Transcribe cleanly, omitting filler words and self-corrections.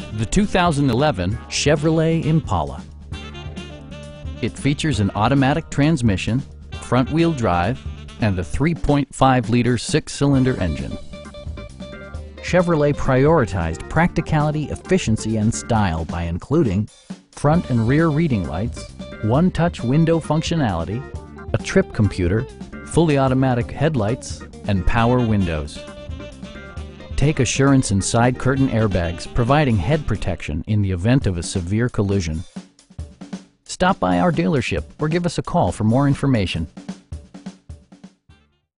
The 2011 Chevrolet Impala. It features an automatic transmission, front-wheel drive, and a 3.5-liter six-cylinder engine. Chevrolet prioritized practicality, efficiency, and style by including front and rear reading lights, one-touch window functionality, a trip computer, fully automatic headlights, and power windows. Take assurance in side curtain airbags, providing head protection in the event of a severe collision. Stop by our dealership or give us a call for more information.